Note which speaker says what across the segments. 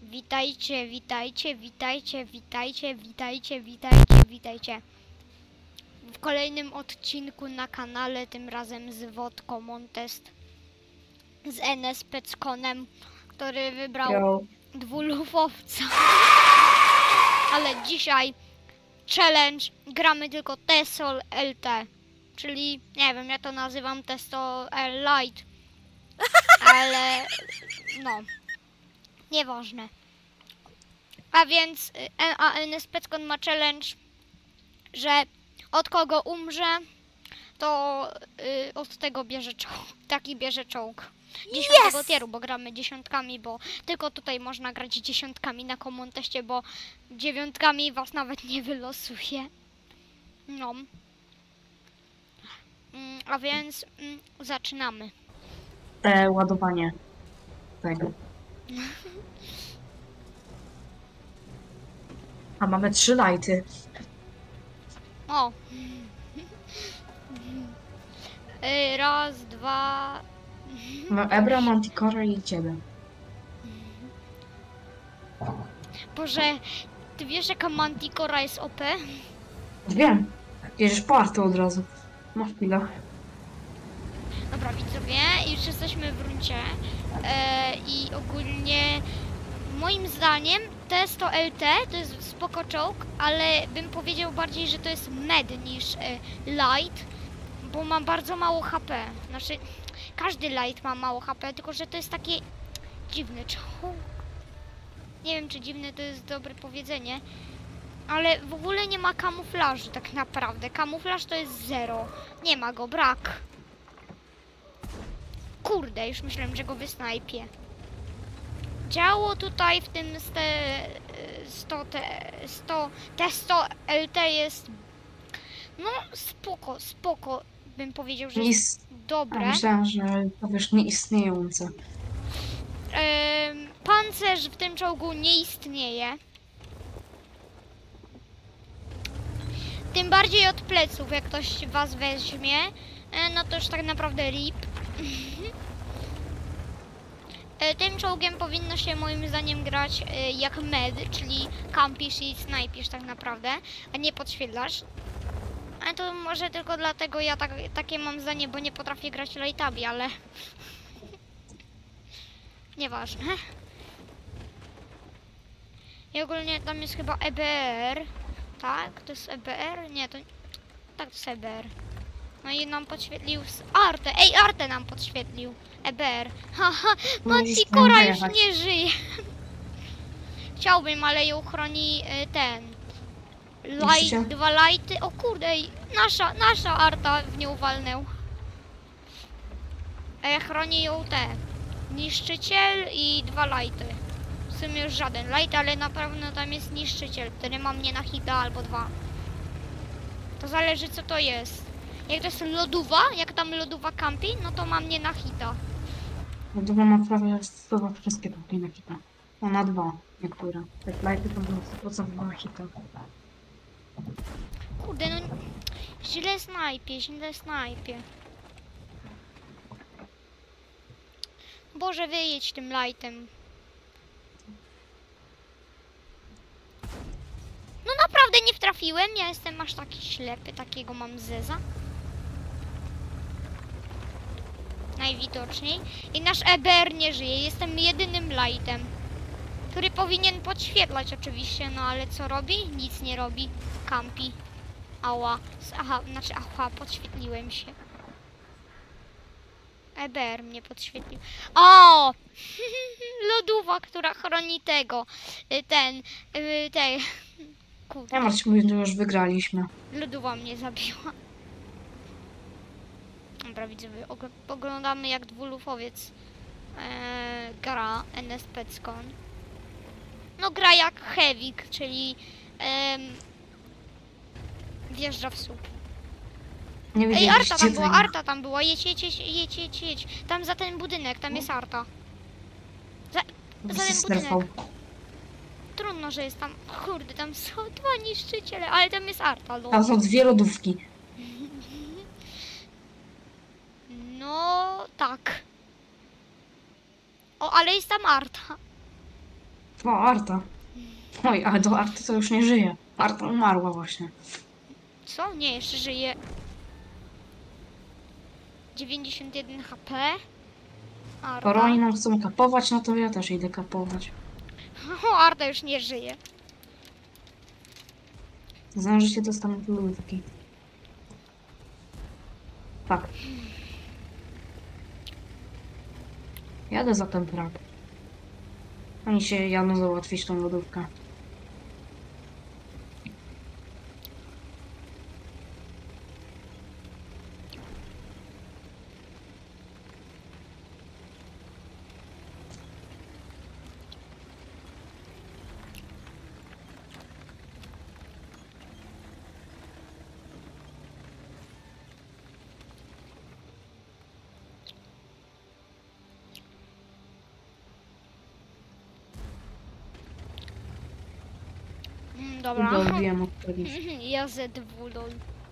Speaker 1: Witajcie, witajcie, witajcie, witajcie, witajcie, witajcie. W kolejnym odcinku na kanale, tym razem z Wodką Montest, z NS Peckonem, który wybrał dwulufowca. Ale dzisiaj challenge, gramy tylko Tesol LT, czyli nie wiem, ja to nazywam Testo L Light, ale no, nieważne. A więc NS Peckon ma challenge, że od kogo umrze, to od tego bierze czołg. Taki bierze czołg. 10 tieru, bo gramy dziesiątkami, bo tylko tutaj można grać dziesiątkami na Common-Testie, bo dziewiątkami was nawet nie wylosuje. No. A więc zaczynamy.
Speaker 2: Ładowanie tego. A mamy 3 lighty.
Speaker 1: O. Raz, dwa.
Speaker 2: No Ebra, Manticora i ciebie.
Speaker 1: Boże, ty wiesz jaka Manticora jest OP?
Speaker 2: Wiem. Bierzesz party od razu. No chwilę.
Speaker 1: Dobra widzowie, już jesteśmy w runcie i ogólnie moim zdaniem Testo LT to jest spoko czołg, ale bym powiedział bardziej, że to jest med niż light, bo mam bardzo mało HP. Znaczy, każdy light ma mało HP, tylko że to jest taki dziwny czołg. Nie wiem, czy dziwne to jest dobre powiedzenie, ale w ogóle nie ma kamuflażu tak naprawdę. Kamuflaż to jest 0. Nie ma go, brak. Kurde, już myślałem, że go wysnajpię. Działo tutaj w tym Testo LT jest no spoko, bym powiedział, że jest dobre.
Speaker 2: Ja myślałam, że powiesz nieistniejące.
Speaker 1: Pancerz w tym czołgu nie istnieje. Tym bardziej od pleców, jak ktoś was weźmie, no to już tak naprawdę RIP. Tym czołgiem powinno się moim zdaniem grać jak med, czyli kampisz i snajpisz tak naprawdę, a nie podświetlasz. Ale to może tylko dlatego ja takie mam zdanie, bo nie potrafię grać lightami, ale nieważne. I ogólnie tam jest chyba EBR, tak? To jest EBR? Nie, to tak, to jest EBR. No i nam podświetlił Artę. Ej, Artę nam podświetlił. EBR. Haha, Manticora już nie żyje. Chciałbym, ale ją chroni ten. Light, 2 lighty. O kurde, nasza Arta w nią walnęł. Chroni ją niszczyciel i 2 lighty. W sumie już żaden light, ale na pewno tam jest niszczyciel, który ma mnie na hita albo 2. To zależy co to jest. Jak to jest lodowa, jak tam lodowa campi, no to ma mnie na hita.
Speaker 2: Lodowa ma prawie wszystkie takie na hita. Ona 2 niektóre. Tak lighty to było 100% na hita.
Speaker 1: Kurde, no źle snajpie. Boże, wyjedź tym lightem. No naprawdę nie wtrafiłem, ja jestem aż taki ślepy, takiego mam zeza. Najwidoczniej. I nasz EBR nie żyje, jestem jedynym lightem, który powinien podświetlać oczywiście, no ale co robi? Nic nie robi. Campi. Ała. Aha, podświetliłem się. EBR mnie podświetlił. O! Lodówa, która chroni tego. Kurde.
Speaker 2: Ja Marcin mówi, że już wygraliśmy.
Speaker 1: Lodówa mnie zabiła. Dobra, widzowie, oglądamy jak dwulufowiec gra NS Peckon. No gra jak Hewik, czyli wjeżdża w słup.
Speaker 2: Nie
Speaker 1: Ej, Arta tam była, jedź. Tam za ten budynek, tam jest Arta. Za ten budynek. Trudno, że jest tam, kurde, tam są 2 niszczyciele, ale tam jest Arta.
Speaker 2: Tam są 2 lodówki.
Speaker 1: No, tak. O, ale jest tam Arta.
Speaker 2: O, Arta. Oj, ale do Arty to już nie żyje. Arta umarła właśnie.
Speaker 1: Co? Nie, jeszcze żyje. 91 HP.
Speaker 2: Skoro
Speaker 1: Arda.
Speaker 2: oni nam chcą kapować, no to ja też idę kapować.
Speaker 1: O, Arda już nie żyje.
Speaker 2: Znam, że się dostanę do lodówki. Tak. Jadę za ten trap. Oni się jadą załatwić tą lodówkę.
Speaker 1: Dobra.
Speaker 2: Idę odbijam od policji.
Speaker 1: Ja ZW, lol.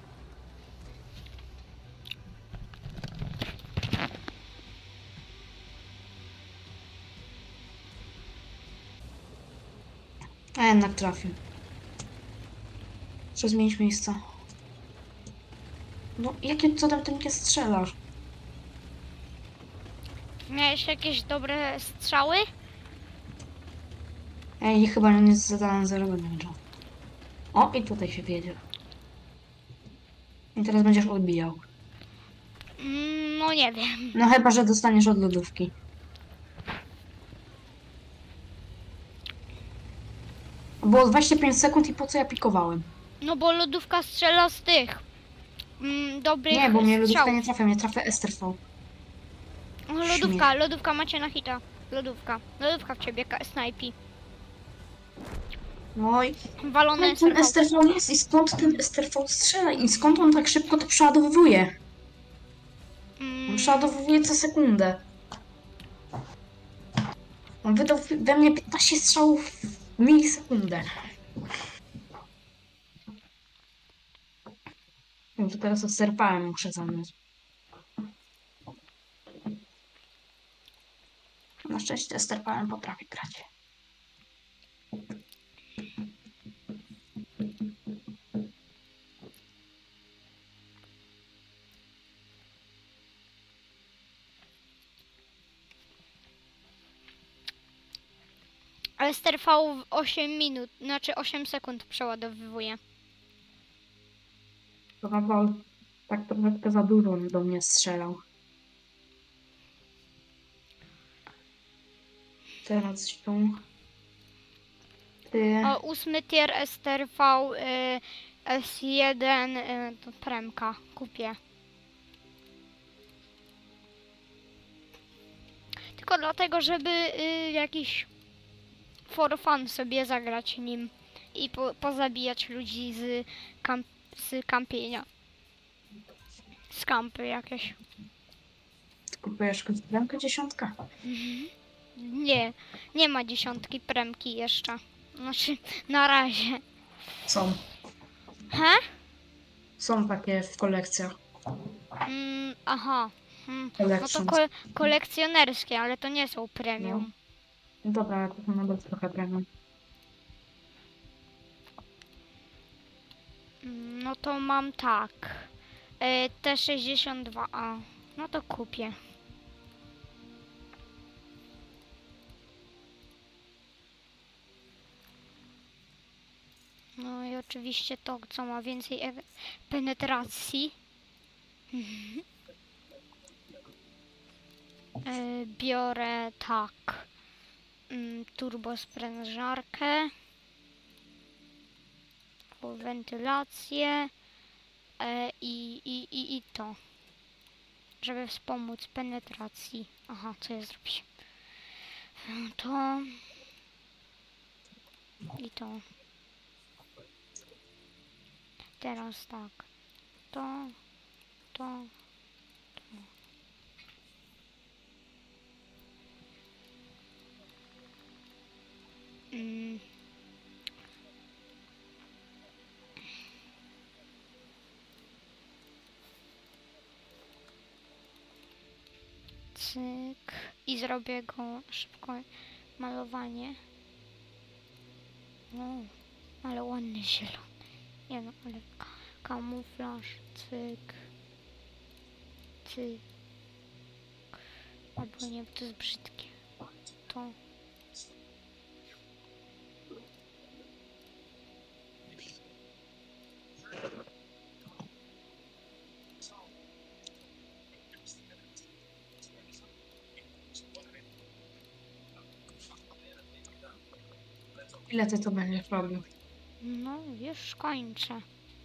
Speaker 2: A jednak trafił. Muszę zmienić miejsce. No, jakim cudem ty mnie strzelasz?
Speaker 1: Miałeś jakieś dobre strzały?
Speaker 2: Ej, chyba nie jest zadane zero damage. O, i tutaj się wiedzie. I teraz będziesz odbijał.
Speaker 1: No nie wiem.
Speaker 2: No chyba, że dostaniesz od lodówki. Było 25 sekund i po co ja pikowałem?
Speaker 1: No bo lodówka strzela z tych. Dobrych
Speaker 2: Nie, bo mnie lodówka
Speaker 1: strzałów.
Speaker 2: nie trafia, mnie trafia STRV.
Speaker 1: O, lodówka macie na hita. Lodówka w ciebie snajpi.
Speaker 2: No i
Speaker 1: Walone
Speaker 2: ten
Speaker 1: SRV.
Speaker 2: STRV jest i skąd ten STRV strzela i skąd on tak szybko to przeładowuje? On przeładowuje co sekundę. On wydał we mnie 15 strzałów w milisekundę. Wiem, że teraz STRV muszę zamknąć. Na szczęście STRV potrafi grać.
Speaker 1: Ale STRV w 8 minut, znaczy 8 sekund przeładowywuje.
Speaker 2: To chyba tak troszeczkę za dużo on do mnie strzelał. Teraz śpią. Ty.
Speaker 1: O, 8 tier STRV S1 to premka kupię. Tylko dlatego, żeby jakiś for fun sobie zagrać nim i pozabijać ludzi z kampienia. Z kampy jakieś.
Speaker 2: Kupujesz bramkę 10?
Speaker 1: Nie, nie ma 10 premki jeszcze. Znaczy, na razie.
Speaker 2: Są.
Speaker 1: He?
Speaker 2: Są takie w kolekcjach.
Speaker 1: Aha. No to
Speaker 2: Collections.
Speaker 1: kolekcjonerskie, ale to nie są premium.
Speaker 2: No. Dobra, ale to są nawet trochę premium.
Speaker 1: No to mam tak. T62A. No to kupię. No i oczywiście to, co ma więcej penetracji. Biorę tak. Turbosprężarkę. Wentylację. I to. Żeby wspomóc penetracji. Aha, co ja zrobię? To. I to. Teraz tak. To. Cyk. I zrobię go szybko malowanie. No, ale ładny zielony. Nie no, ale kamuflaż, cyk. Cyk. Albo nie, to jest brzydkie. To.
Speaker 2: Ile ty to będziesz robił?
Speaker 1: No, już kończę.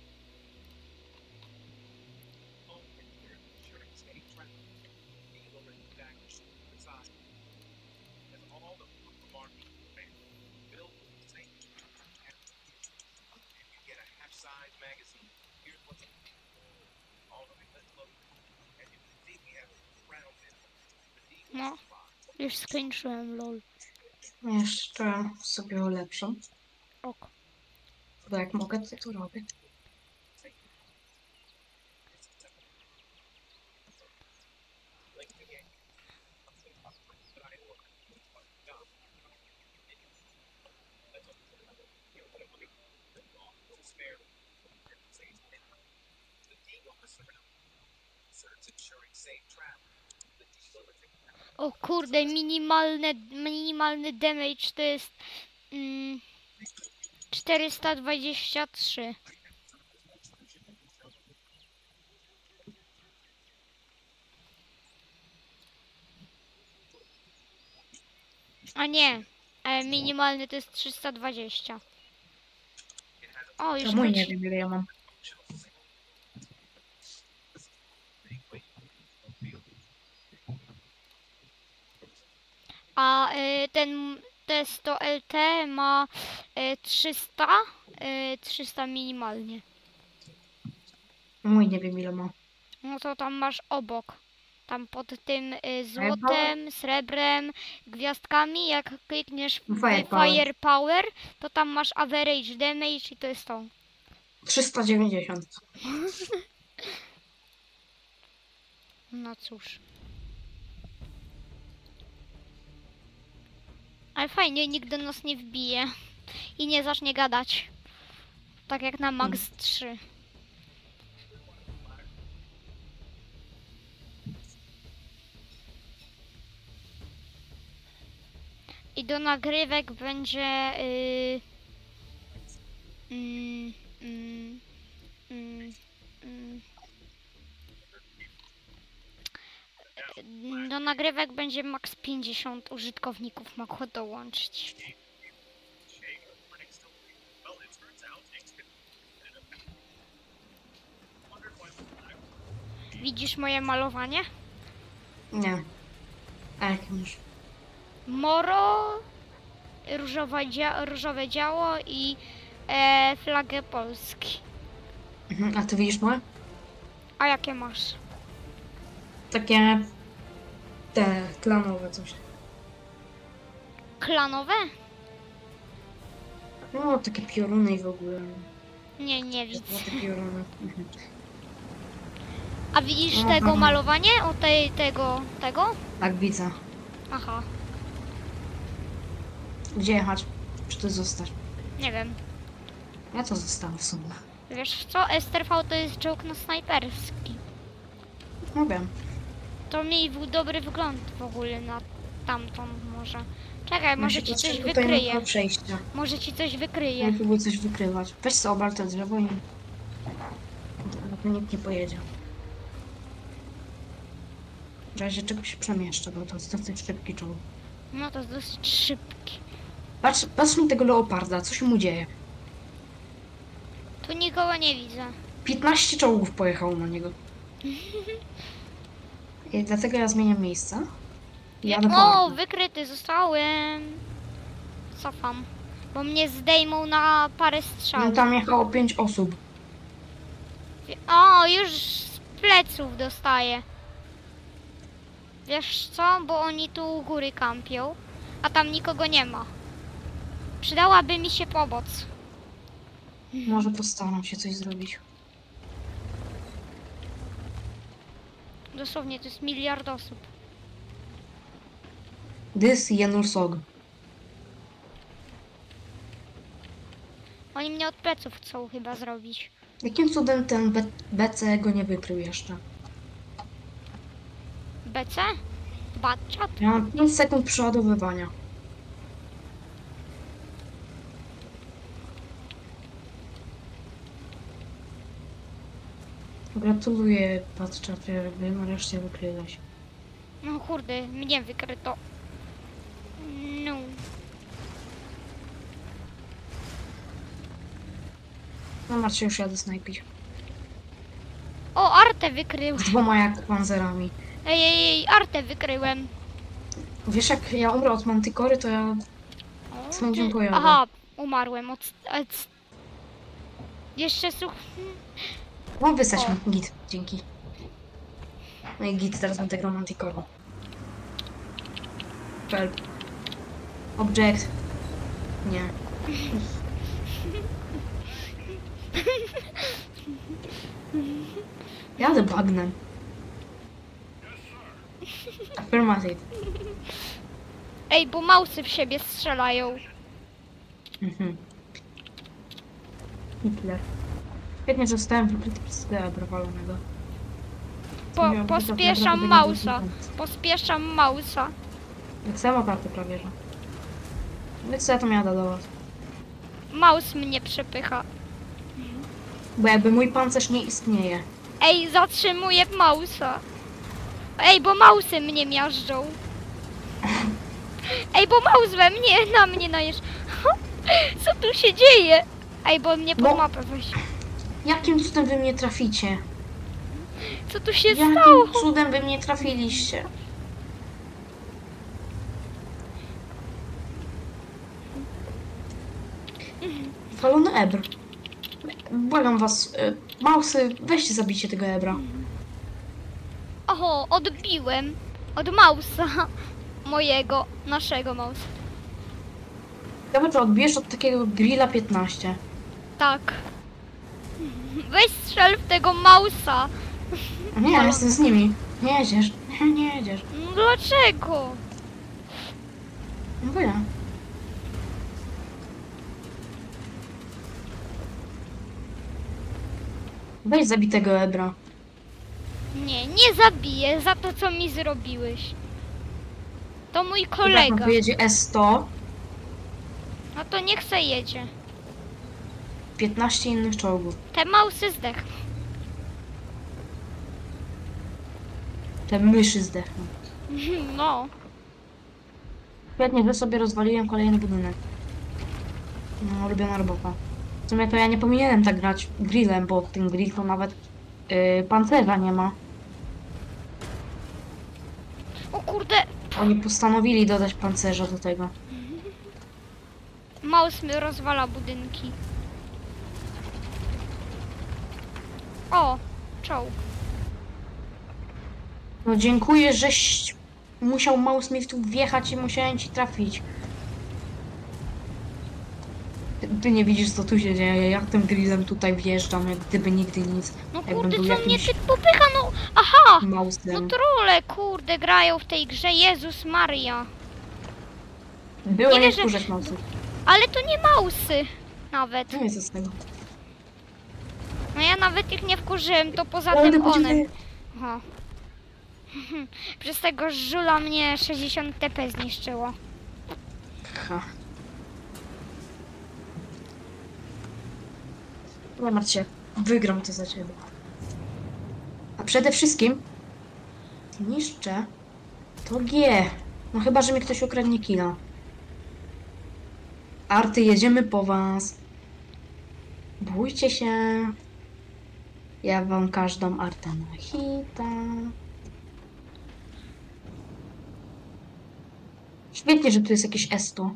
Speaker 1: No, już skończyłem, lol.
Speaker 2: Jeszcze sobie ulepszam.
Speaker 1: Ok.
Speaker 2: Bo jak mogę, to robię.
Speaker 1: O kurde, minimalny damage to jest 423. A nie, minimalny to jest 320. O, już
Speaker 2: To mój nie
Speaker 1: wróci.
Speaker 2: wiem, ile ja mam.
Speaker 1: A ten Testo LT ma 300 minimalnie.
Speaker 2: Mój nie wiem, ile ma.
Speaker 1: No to tam masz obok. Tam pod tym
Speaker 2: Firepower?
Speaker 1: złotem, srebrem, gwiazdkami, jak klikniesz w
Speaker 2: Firepower.
Speaker 1: Firepower, to tam masz average damage i to jest to.
Speaker 2: 390.
Speaker 1: No cóż. Ale fajnie, nikt do nas nie wbije. I nie zacznie gadać. Tak jak na max 3. I do nagrywek będzie... do nagrywek będzie max 50 użytkowników mogło dołączyć. Widzisz moje malowanie?
Speaker 2: Nie. A jak już?
Speaker 1: Moro, różowe działo i flagę Polski.
Speaker 2: A ty widzisz moje?
Speaker 1: A jakie masz?
Speaker 2: Takie... Te klanowe coś.
Speaker 1: Klanowe?
Speaker 2: No, takie pioruny i w ogóle.
Speaker 1: Nie widzę.
Speaker 2: Złote pioruny.
Speaker 1: A widzisz
Speaker 2: No,
Speaker 1: tego
Speaker 2: aha.
Speaker 1: malowanie? O tego?
Speaker 2: Tak, widzę.
Speaker 1: Aha,
Speaker 2: Gdzie jechać? Czy tu zostać?
Speaker 1: nie wiem.
Speaker 2: Ja to zostawię w sumie.
Speaker 1: Wiesz co? STRV to jest czołg na snajperski.
Speaker 2: No wiem.
Speaker 1: To miej dobry wgląd w ogóle na tamtą może. Czekaj, może ci coś
Speaker 2: tutaj
Speaker 1: wykryje.
Speaker 2: na przejścia.
Speaker 1: Może ci coś wykryje.
Speaker 2: Nie próbuj coś wykrywać. Weź sobie obal to drzewo i... To nikt nie pojedzie. W razie czego się przemieszczę, bo to jest dosyć szybki czołg.
Speaker 1: No to jest dosyć szybki.
Speaker 2: Patrz mi tego leoparda, co się mu dzieje?
Speaker 1: Tu nikogo nie widzę.
Speaker 2: 15 czołgów pojechało na niego. I dlatego ja zmieniam miejsce. I jadę po
Speaker 1: O,
Speaker 2: armę.
Speaker 1: wykryty zostałem. Cofam. Bo mnie zdejmą na parę
Speaker 2: No
Speaker 1: strzałów.
Speaker 2: tam jechało 5 osób.
Speaker 1: O, już z pleców dostaję. Wiesz co? Bo oni tu u góry kampią, a tam nikogo nie ma. Przydałaby mi się pomoc.
Speaker 2: Może postaram się coś zrobić.
Speaker 1: Dosłownie, to jest miliard osób.
Speaker 2: This Jenul Sog.
Speaker 1: Oni mnie od pleców chcą chyba zrobić.
Speaker 2: Jakim cudem ten BC go nie wykrył jeszcze?
Speaker 1: BC? Batchat?
Speaker 2: Ja mam 5 sekund przeładowywania. Gratuluję, Batchat, nareszcie wykryłeś.
Speaker 1: No kurde, mnie wykryto. No.
Speaker 2: No Marcie, już jadę snajpić.
Speaker 1: O, Artę wykrył.
Speaker 2: Z 2 jak panzerami.
Speaker 1: Ej, Artę wykryłem.
Speaker 2: Wiesz, jak ja umrę od Manticory, to ja
Speaker 1: O,
Speaker 2: swoim
Speaker 1: ty-
Speaker 2: dziękuję.
Speaker 1: Aha, umarłem od... Jeszcze słuch...
Speaker 2: No wysać
Speaker 1: O.
Speaker 2: mi git, dzięki. No i git, teraz będę grał Manticorą. Help. Object. Nie. Jadę bagnem. Affirmative.
Speaker 1: Ej, bo mausy w siebie strzelają.
Speaker 2: Mhm. Hitler. Świetnie, że zostałem wykryty przez Debra walonego.
Speaker 1: Pospieszam mausa. Pospieszam mausa.
Speaker 2: Jak samo karty prawie, że. Więc co ja tam jadę do was?
Speaker 1: Maus mnie przepycha.
Speaker 2: Bo jakby mój pancerz nie istnieje.
Speaker 1: Ej, zatrzymuję mausa. Ej, bo mausy mnie miażdżą. Ej, bo maus we mnie, na mnie najeżdża. Co tu się dzieje? Ej, bo mnie pod
Speaker 2: No.
Speaker 1: mapę weź.
Speaker 2: Jakim cudem wy mnie traficie?
Speaker 1: Co tu się
Speaker 2: Jakim
Speaker 1: stało?
Speaker 2: cudem wy mnie trafiliście? Walony Ebr. Błagam was, mausy, weźcie zabijcie tego Ebra.
Speaker 1: Oho, odbiłem od mausa. Mojego, naszego mausa.
Speaker 2: Dobra, to odbierz od takiego grilla 15.
Speaker 1: Tak. Weź strzel w tego mausa.
Speaker 2: Nie, ja jestem z nimi. Nie jedziesz. Nie jedziesz.
Speaker 1: No dlaczego?
Speaker 2: No bo ja. Weź zabitego Ebra.
Speaker 1: Nie zabiję za to, co mi zrobiłeś. To mój kolega.
Speaker 2: Jak wyjedzie S100,
Speaker 1: No to niech se jedzie.
Speaker 2: 15 innych czołgów.
Speaker 1: Te mausy zdechną.
Speaker 2: Te myszy zdechną.
Speaker 1: No.
Speaker 2: Świetnie, że sobie rozwaliłem kolejny budynek. No, ulubiona robota. W sumie to ja nie powinienem tak grać grillem, bo ten grill to nawet pancerza nie ma.
Speaker 1: O kurde,
Speaker 2: Oni postanowili dodać pancerza do tego.
Speaker 1: maus mi rozwala budynki. O, czołg.
Speaker 2: No dziękuję, żeś musiał mouse mi tu wjechać i musiałem ci trafić. Ty nie widzisz, co tu się dzieje. Ja tym grillem tutaj wjeżdżam, jak gdyby nigdy nic.
Speaker 1: No
Speaker 2: Jakbym
Speaker 1: kurde,
Speaker 2: był
Speaker 1: co mnie
Speaker 2: jakimś
Speaker 1: ty popycha, no. Aha! No
Speaker 2: mouse'em.
Speaker 1: trole, kurde, grają w tej grze. Jezus Maria.
Speaker 2: Było
Speaker 1: nie
Speaker 2: nie
Speaker 1: wierzę.
Speaker 2: wkurzać mouse'ów.
Speaker 1: Ale to nie mausy. Nawet.
Speaker 2: No i co z tego?
Speaker 1: No ja nawet ich nie wkurzyłem, to poza
Speaker 2: Ale
Speaker 1: tym one.
Speaker 2: będziemy-
Speaker 1: Aha. Przez tego żula mnie 60 TP zniszczyło.
Speaker 2: Ha. Nie martw się, wygram to za ciebie. A przede wszystkim niszczę to G. No chyba, że mi ktoś ukradnie killa. Arty, jedziemy po was. Bójcie się. Ja wam każdą artę na hita. Świetnie, że tu jest jakieś S100,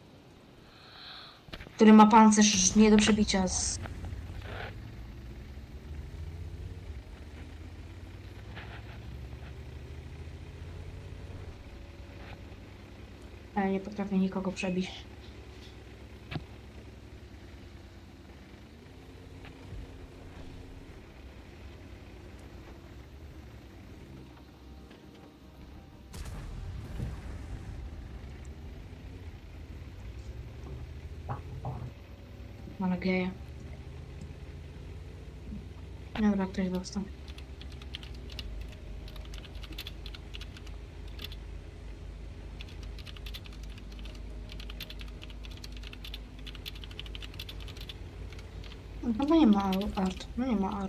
Speaker 2: który ma pancerz nie do przebicia z... Ale nie potrafię nikogo przebić. Ale geje. Dobra, ktoś dostał. No chyba nie ma art. No nie ma art.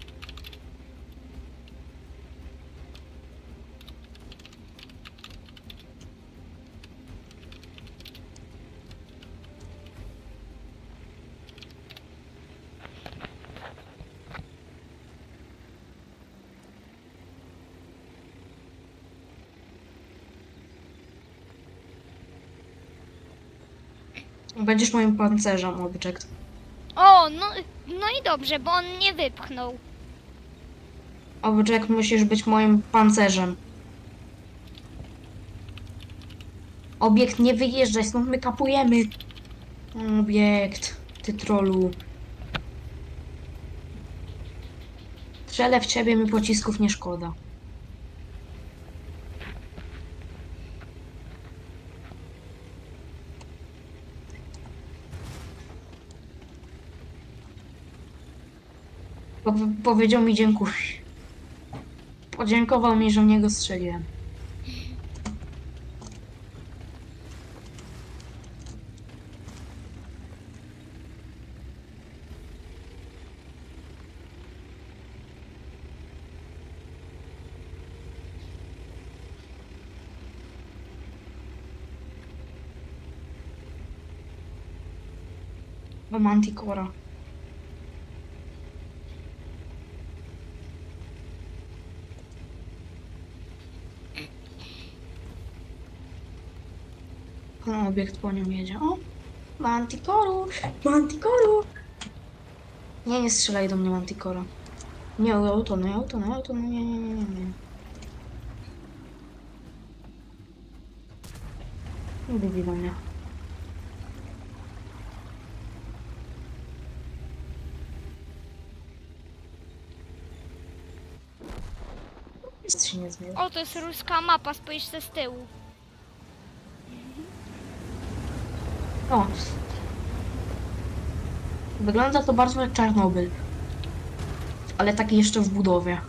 Speaker 2: Będziesz moim pancerzem, Object.
Speaker 1: O, no i dobrze, bo on mnie wypchnął.
Speaker 2: Object, musisz być moim pancerzem. Obiekt, nie wyjeżdżaj, stąd my kapujemy. Obiekt, ty trolu. Strzelę w ciebie, mi pocisków nie szkoda. Powiedział mi dziękuję. Podziękował mi, że w niego strzeliłem. Bo Manticora. O, obiekt po nią jedzie. O! Manticoru! Manticoru! Nie, nie strzelaj do mnie, Manticora. Nie, auto, nie. Nie lubi do mnie. Jest się nie zmienił.
Speaker 1: O, to jest ruska mapa, spójrz se z tyłu.
Speaker 2: O! Wygląda to bardzo jak Czarnobyl. Ale taki jeszcze w budowie.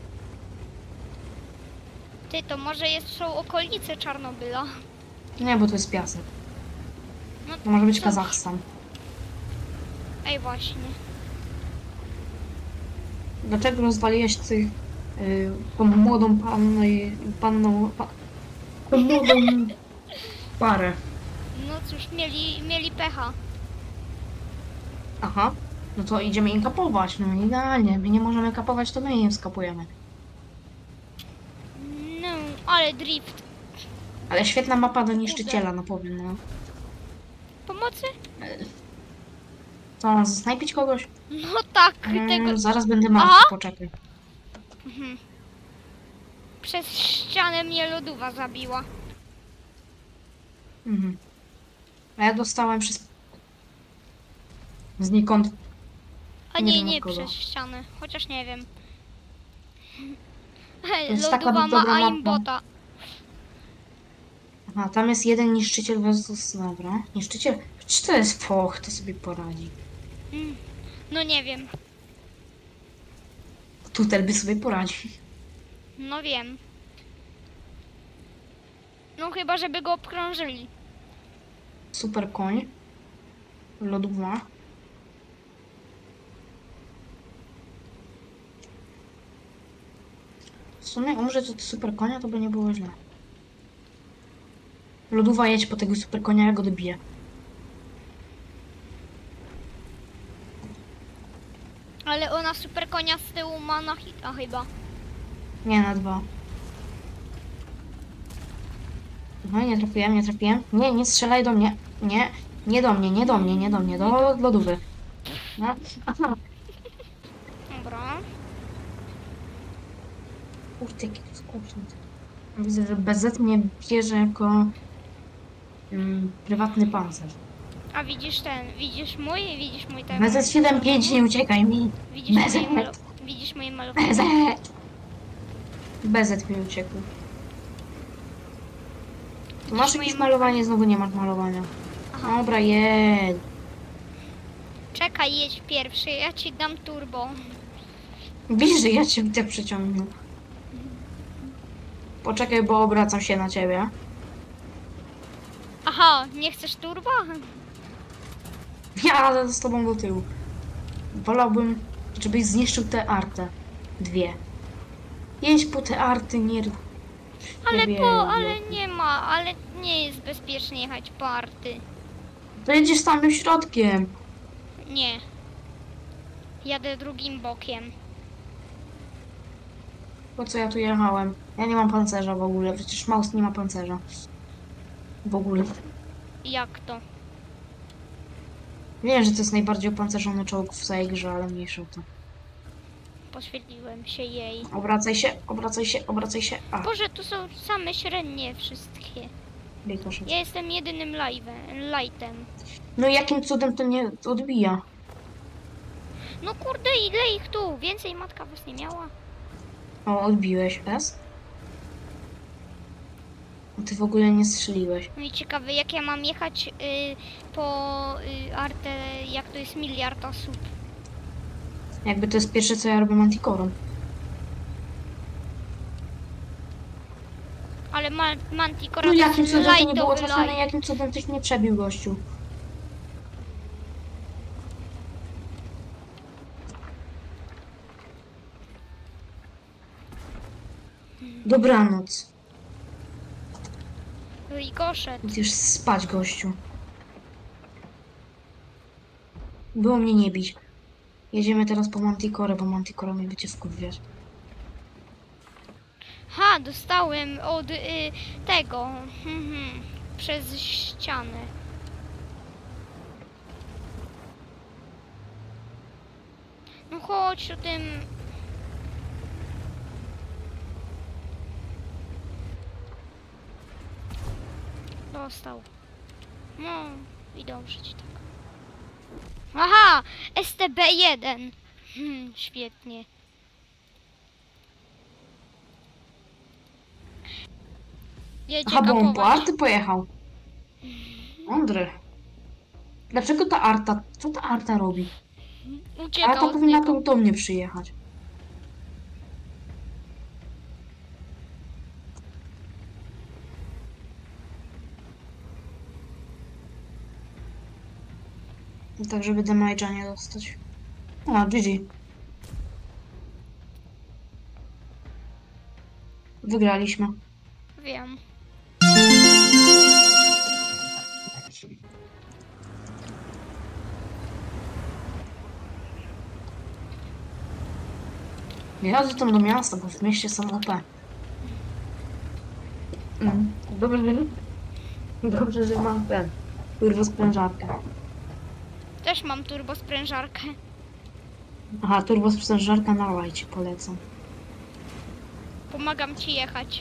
Speaker 1: Ty, to może są okolice Czarnobyla?
Speaker 2: Nie, bo to jest piasek.
Speaker 1: No,
Speaker 2: To może być
Speaker 1: co?
Speaker 2: Kazachstan.
Speaker 1: Ej, właśnie.
Speaker 2: Dlaczego rozwaliłeś tych tą młodą pannę i tą młodą parę?
Speaker 1: No cóż, mieli pecha.
Speaker 2: Aha. No to idziemy im kapować. No idealnie. My nie możemy kapować, to my im skapujemy.
Speaker 1: No, ale drift.
Speaker 2: Ale świetna mapa do niszczyciela, no powiem, no.
Speaker 1: Pomocy?
Speaker 2: Co, zasnajpić kogoś?
Speaker 1: No tak, tego...
Speaker 2: Zaraz będę martwy,
Speaker 1: Aha!
Speaker 2: poczekaj.
Speaker 1: Mhm. Przez ścianę mnie lodówa zabiła.
Speaker 2: Mhm. A ja dostałem przez... Znikąd.
Speaker 1: A
Speaker 2: Nie
Speaker 1: nie,
Speaker 2: wiem od
Speaker 1: nie
Speaker 2: kogo.
Speaker 1: przez ścianę. Chociaż nie wiem.
Speaker 2: jest taka
Speaker 1: Lodowa
Speaker 2: dobra
Speaker 1: ma
Speaker 2: mapa.
Speaker 1: aimbota.
Speaker 2: Aha, tam jest jeden niszczyciel versus... Dobra. Niszczyciel... Czy to jest foch, to sobie poradzi.
Speaker 1: No nie wiem.
Speaker 2: Tutel by sobie poradził.
Speaker 1: No wiem. No chyba, żeby go obkrążyli.
Speaker 2: Super koń. Lodówa. W sumie umrzeć od super konia to by nie było źle. Lodówa, jedź po tego super konia, ja go dobiję.
Speaker 1: Ale ona super konia z tyłu ma na hita chyba.
Speaker 2: Nie, na 2. No nie trafiłem, nie trafiłem. Nie, nie strzelaj do mnie. Nie, nie do mnie, nie do mnie, nie do mnie. Do lodówy. No. Aha.
Speaker 1: Dobra.
Speaker 2: Kurde, jaki to skuczny. Widzę, że BZ mnie bierze jako prywatny pancerz.
Speaker 1: A widzisz widzisz mój ten...
Speaker 2: BZ75, nie uciekaj mi.
Speaker 1: Widzisz
Speaker 2: BZ.
Speaker 1: widzisz moje malowanie?
Speaker 2: BZ. BZ mi uciekł. Tu masz jakieś malowanie? Znowu nie masz malowania.
Speaker 1: Aha.
Speaker 2: Dobra, jedź.
Speaker 1: Czekaj, jedź pierwszy, ja ci dam turbo.
Speaker 2: Widzisz, że ja cię widzę przyciągnę. Poczekaj, bo obracam się na ciebie.
Speaker 1: Aha, nie chcesz turbo?
Speaker 2: Ja jadę z tobą do tyłu. Wolałbym, żebyś zniszczył tę artę. 2. Jedź po te arty, nie...
Speaker 1: Ale nie ma, ale nie jest bezpiecznie jechać po arty.
Speaker 2: To jedziesz samym środkiem.
Speaker 1: Nie. Jadę drugim bokiem.
Speaker 2: Po co ja tu jechałem? Ja nie mam pancerza w ogóle, przecież Maus nie ma pancerza. W ogóle.
Speaker 1: Jak to?
Speaker 2: Wiem, że to jest najbardziej opancerzony czołg w całej grze, ale mniejsza o to.
Speaker 1: Poświetliłem się jej.
Speaker 2: Obracaj się, obracaj się, obracaj się. A,
Speaker 1: Boże, tu są same średnie wszystkie.
Speaker 2: poszedł.
Speaker 1: Ja jestem jedynym lightem.
Speaker 2: No jakim cudem to nie odbija?
Speaker 1: No kurde, ile ich tu? Więcej matka was nie miała?
Speaker 2: O, odbiłeś. S? Ty w ogóle nie strzeliłeś.
Speaker 1: No i ciekawe, jak ja mam jechać po artę, jak to jest miliard osób.
Speaker 2: Jakby to jest pierwsze, co ja robię Manticorą.
Speaker 1: Ale Manticora
Speaker 2: No
Speaker 1: to
Speaker 2: jakim
Speaker 1: jest
Speaker 2: cudem to nie było
Speaker 1: lightowy
Speaker 2: trafione,
Speaker 1: light.
Speaker 2: jakim cudem tyś mnie przebił, gościu. Dobranoc.
Speaker 1: Rykoszet.
Speaker 2: Idziesz spać, gościu. Było mnie nie bić. Jedziemy teraz po Manticore, bo Manticora mnie będzie wkurwiać.
Speaker 1: Ha, dostałem od tego. Przez ścianę. No chodź o tym. Dostał. No i dobrze ci tak. Aha! STB-1. Świetnie. Jedzie
Speaker 2: Aha, bo on po
Speaker 1: kapować.
Speaker 2: arty pojechał. Mądry. Dlaczego ta arta? Co ta arta robi?
Speaker 1: Uciekał
Speaker 2: Arta
Speaker 1: od
Speaker 2: powinna
Speaker 1: niego.
Speaker 2: tu do mnie przyjechać. Tak, żeby damage'a nie dostać. A, GG. Wygraliśmy.
Speaker 1: Wiem.
Speaker 2: Jadę tam do miasta, bo w mieście są OP. Dobrze, dobrze, że mam ten turbosprężarkę.
Speaker 1: Też mam turbosprężarkę.
Speaker 2: Aha, turbosprężarka na lajcie polecam.
Speaker 1: Pomagam ci jechać.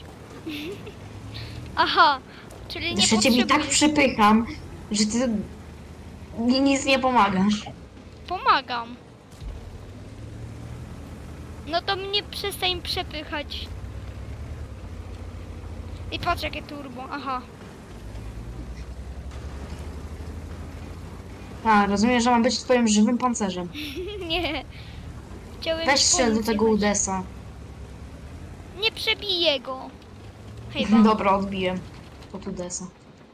Speaker 1: Aha, czyli nie
Speaker 2: Jeszcze ciebie tak
Speaker 1: potrzebujesz.
Speaker 2: przypycham, że ty mi nic nie pomagasz.
Speaker 1: Pomagam. No to mnie przestań przepychać. I patrz jakie turbo, aha.
Speaker 2: A, rozumiem, że mam być twoim żywym pancerzem.
Speaker 1: Nie. Chciałem
Speaker 2: Weź
Speaker 1: ci
Speaker 2: strzel do
Speaker 1: pomóc
Speaker 2: tego
Speaker 1: jechać.
Speaker 2: Udesa.
Speaker 1: Nie przebiję go. Chyba.
Speaker 2: Dobra, odbiję. Od Udesa.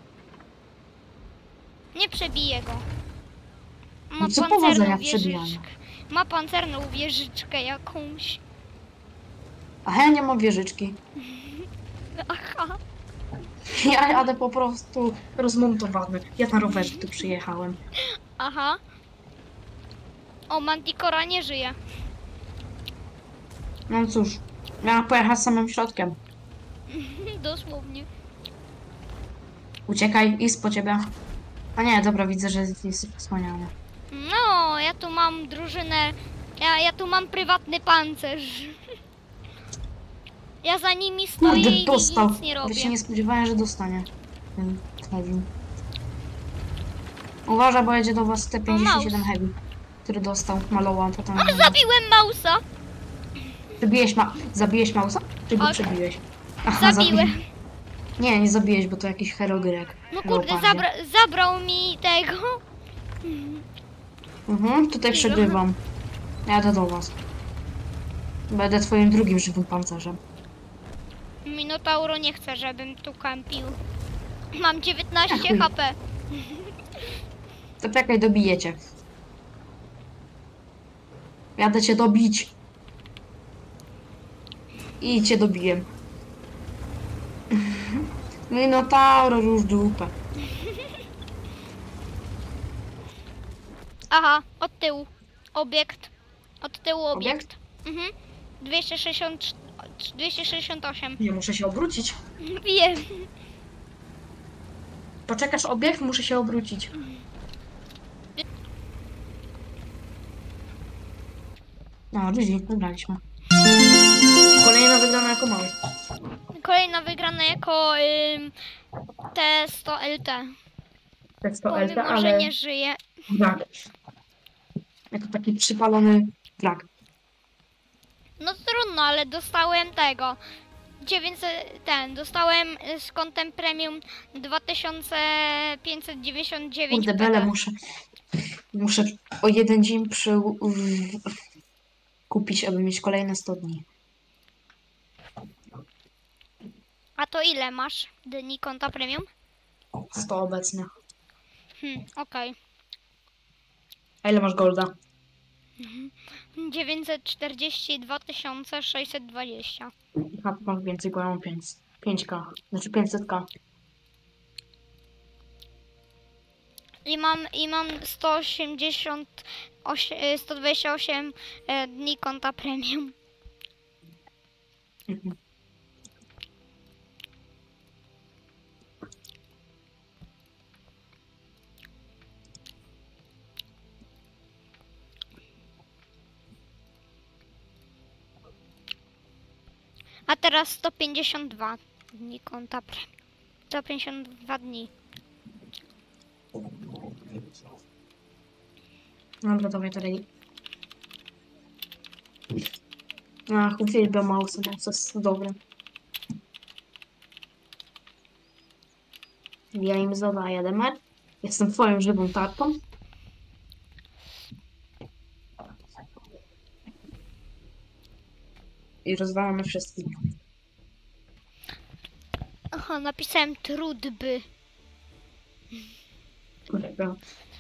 Speaker 1: Nie przebiję go. Ma
Speaker 2: No co
Speaker 1: pancerną
Speaker 2: powodzenia w przebijaniu.
Speaker 1: wieżyczkę. Ma pancerną wieżyczkę jakąś.
Speaker 2: A ja nie mam wieżyczki.
Speaker 1: Aha.
Speaker 2: Ja jadę po prostu rozmontowany. Ja na rowerze tu przyjechałem.
Speaker 1: Aha. O, Manticora nie żyje.
Speaker 2: No cóż, miałam pojechać samym środkiem.
Speaker 1: Dosłownie.
Speaker 2: Uciekaj, jest po ciebie. A nie, dobra, widzę, że jest wspaniale.
Speaker 1: No, ja tu mam drużynę. Ja tu mam prywatny pancerz. Ja za nimi stoję
Speaker 2: Kurde,
Speaker 1: i
Speaker 2: dostał.
Speaker 1: nic nie
Speaker 2: Ja
Speaker 1: robię.
Speaker 2: się nie spodziewałem, że dostanie. Ten heavy. Uważaj, bo jedzie do was T57
Speaker 1: Mouse.
Speaker 2: heavy, który dostał Maloła, potem...
Speaker 1: O, zabiłem Mausa!
Speaker 2: Zabiłeś Mausa? Czy go
Speaker 1: Tak.
Speaker 2: przebiłeś?
Speaker 1: Zabiłem.
Speaker 2: Nie, nie zabiłeś, bo to jakiś herogrek.
Speaker 1: No kurde, zabrał mi tego.
Speaker 2: Tutaj przegrywam. Jadę do was. Będę twoim drugim żywym pancerzem.
Speaker 1: Minotauro nie chce, żebym tu kampił. Mam 19
Speaker 2: Ach, chuj.
Speaker 1: HP.
Speaker 2: To czekaj, dobiję cię. Jadę cię dobić. I cię dobiję. Minotauro, róż dupę.
Speaker 1: Aha, od tyłu. Obiekt. Od tyłu
Speaker 2: Obiekt?
Speaker 1: obiekt. 268.
Speaker 2: Nie, muszę się obrócić.
Speaker 1: Wiem.
Speaker 2: Poczekasz obiekt, muszę się obrócić. No, GG, wygraliśmy. Kolejna wygrana jako mały.
Speaker 1: Kolejna wygrana jako T100LT.
Speaker 2: Tekst to LT,
Speaker 1: Pomimo, że
Speaker 2: ale
Speaker 1: nie żyje.
Speaker 2: brak. Jako taki przypalony brak.
Speaker 1: No trudno, ale dostałem tego. 900, dostałem z kontem premium 2599
Speaker 2: Kurde, bele, muszę o jeden dzień kupić, aby mieć kolejne 100 dni.
Speaker 1: A to ile masz dni konta premium?
Speaker 2: 100 obecnie.
Speaker 1: Okej.
Speaker 2: A ile masz golda?
Speaker 1: 942 620.
Speaker 2: Aha, mam więcej, bo ja mam 5k. Znaczy 500k.
Speaker 1: I mam 128 dni konta premium.
Speaker 2: Mhm.
Speaker 1: A teraz 152 dni konta premium. 152 dni.
Speaker 2: Dobra, dawaj dalej. Ach, uwielbiam małsy, to jest dobre. Ja im zadaję demer. Jestem twoją żywą tarczą. I rozwalamy wszystkich.
Speaker 1: Aha, napisałem trudby.
Speaker 2: Dobra.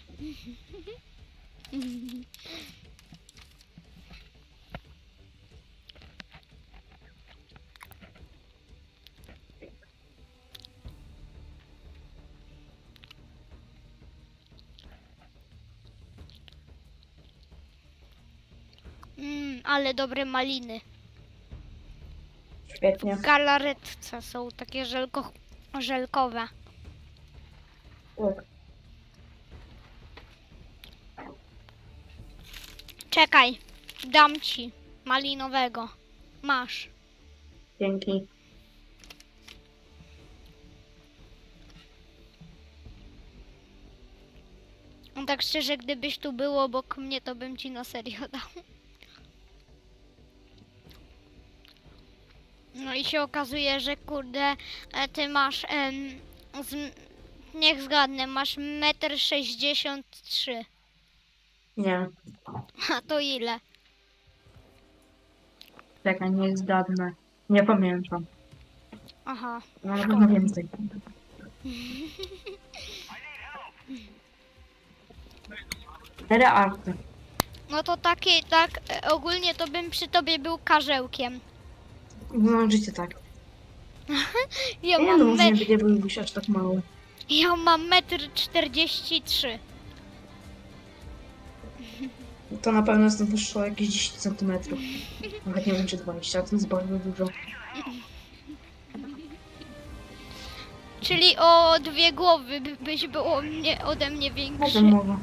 Speaker 1: Ale dobre maliny.
Speaker 2: Świetnie.
Speaker 1: W galaretce są takie żelkowe.
Speaker 2: Tak.
Speaker 1: Czekaj, dam ci malinowego. Masz.
Speaker 2: Dzięki.
Speaker 1: No tak szczerze, gdybyś tu był obok mnie, to bym ci na serio dał. No i się okazuje, że kurde, ty masz, niech zgadnę, masz 1,63 m.
Speaker 2: Nie.
Speaker 1: A to ile?
Speaker 2: Czekaj, nie zgadnę. Nie pamiętam.
Speaker 1: Aha.
Speaker 2: No, na pewno więcej. Cztery arty.
Speaker 1: No to takie, tak, ogólnie to bym przy tobie był karzełkiem.
Speaker 2: No, życie tak.
Speaker 1: Ja
Speaker 2: Nie
Speaker 1: mam,
Speaker 2: no, nie byłbyś aż tak mały.
Speaker 1: ja mam 1,43 m.
Speaker 2: To na pewno jest wyższe o jakieś 10 cm. Nawet nie wiem, czy 20, to jest bardzo dużo.
Speaker 1: Czyli o 2 głowy byś był ode mnie większy.
Speaker 2: Może.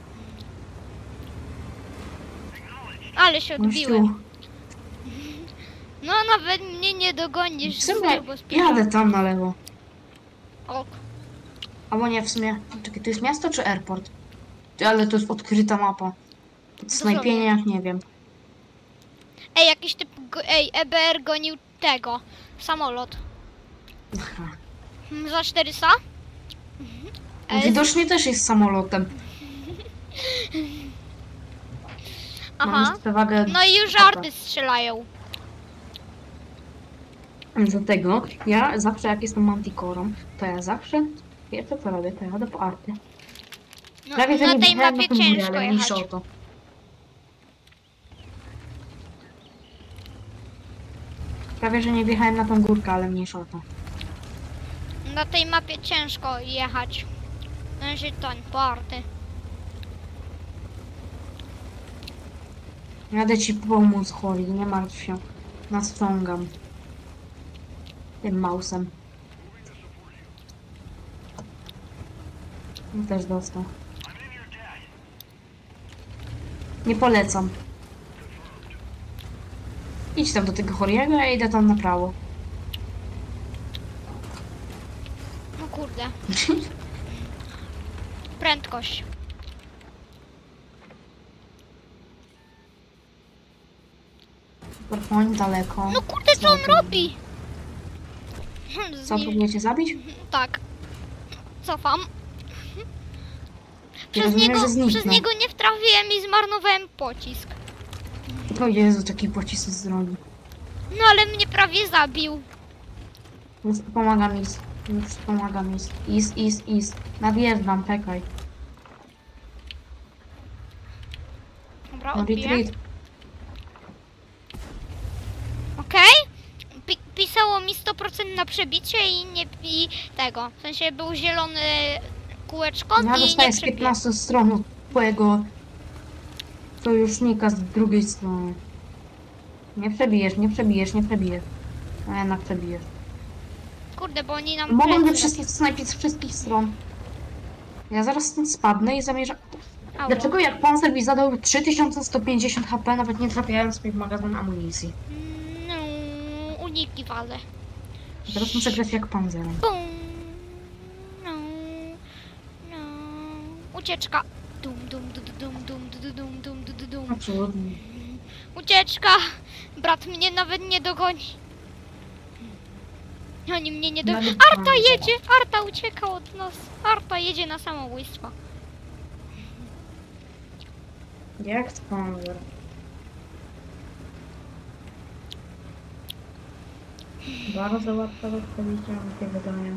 Speaker 1: Ale się odbiłem.
Speaker 2: Gościu,
Speaker 1: No nawet mnie nie dogonisz.
Speaker 2: w sumie
Speaker 1: tego spina.
Speaker 2: jadę tam na lewo.
Speaker 1: Ok.
Speaker 2: Albo nie, w sumie. Czekaj, to jest miasto czy airport? Ale to jest odkryta mapa. Pod snajpienie, nie wiem.
Speaker 1: Ej, jakiś typ, EBR gonił tego, samolot.
Speaker 2: Aha.
Speaker 1: Za 400?
Speaker 2: On widocznie też jest samolotem. Mam
Speaker 1: Aha.
Speaker 2: już przewagę.
Speaker 1: No i już
Speaker 2: Dobra.
Speaker 1: arty strzelają.
Speaker 2: Dlatego ja zawsze jak jestem mantikorą, to ja zawsze pierwsze co robię, to jadę po arty.
Speaker 1: No,
Speaker 2: Prawie, że
Speaker 1: na
Speaker 2: nie
Speaker 1: tej
Speaker 2: wjechałem
Speaker 1: mapie
Speaker 2: na tą górę,
Speaker 1: ciężko
Speaker 2: ale mniejsza
Speaker 1: jechać.
Speaker 2: o to. Prawie, że nie wjechałem na tą górkę, ale mniejsza o to.
Speaker 1: Na tej mapie ciężko jechać. Znaczy toń, po arty.
Speaker 2: Jadę ci pomóc, Holly, nie martw się. Nastrągam. Tym mausem. Też dostał. Nie polecam. Idź tam do tego Horiego, ja idę tam na prawo.
Speaker 1: No kurde. Prędkość.
Speaker 2: Superpoint daleko.
Speaker 1: No kurde, co on
Speaker 2: tu?
Speaker 1: robi?
Speaker 2: Co, próbujecie zabić?
Speaker 1: Tak. Cofam.
Speaker 2: Ja rozumiem, że zniknął.
Speaker 1: Przez niego nie wtrafiłem i zmarnowałem pocisk.
Speaker 2: O Jezu, taki pocisк z drogi.
Speaker 1: No ale mnie prawie zabił.
Speaker 2: Już pomagam Is. Już pomagam Is. Is. Nadjeżdżam, czekaj.
Speaker 1: Dobra,
Speaker 2: No
Speaker 1: odbiję.
Speaker 2: retreat.
Speaker 1: Okej. Pisało mi 100% na przebicie i tego. W sensie był zielony kółeczko
Speaker 2: Ja
Speaker 1: i
Speaker 2: dostaję
Speaker 1: nie
Speaker 2: z
Speaker 1: przebiję.
Speaker 2: 15 stron od twojego sojusznika z drugiej strony. Nie przebijesz. A jednak przebijesz.
Speaker 1: Kurde, bo oni nam
Speaker 2: Mogą mnie
Speaker 1: plecy
Speaker 2: wszystkich snajpić z wszystkich stron. Ja zaraz stąd spadnę i zamierzam...
Speaker 1: Ało.
Speaker 2: Dlaczego jak panzer mi zadał 3150 HP, nawet nie trafiając mi w magazyn amunicji?
Speaker 1: No, uniki wale.
Speaker 2: Teraz muszę grać jak panzerem.
Speaker 1: Bum. No. No. Ucieczka. Dum.
Speaker 2: Absolutnie.
Speaker 1: Ucieczka. Brat mnie nawet nie dogoni. Oni mnie nie dogoni.
Speaker 2: Nawet
Speaker 1: Arta
Speaker 2: panzer.
Speaker 1: jedzie. Arta ucieka od nas. Arta jedzie na samobójstwo.
Speaker 2: Jak panzer? Bardzo łatwo odpowiedzieć, mi się wydaje.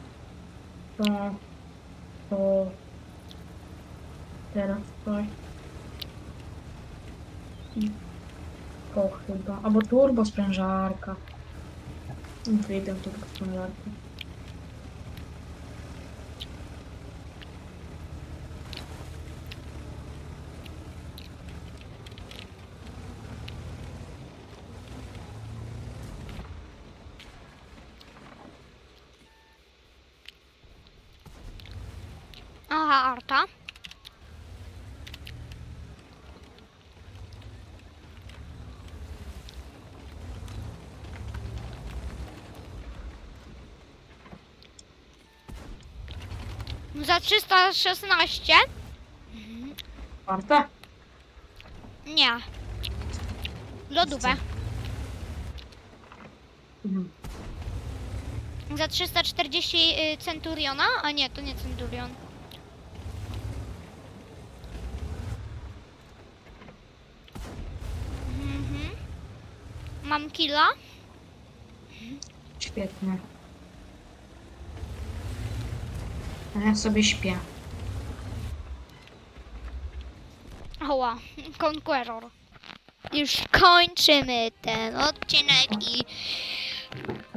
Speaker 2: To... Teraz coś. I to chyba. Albo turbo sprężarka. Wyjdę turbo sprężarkę.
Speaker 1: Aha, Arta. Za 316?
Speaker 2: Warte?
Speaker 1: Nie. Lodówę.
Speaker 2: Mhm.
Speaker 1: Za 340 Centuriona? A nie, to nie Centurion. Mhm. Mam killa.
Speaker 2: Świetnie. A ja sobie śpię.
Speaker 1: Oła, Conqueror. Już kończymy ten odcinek i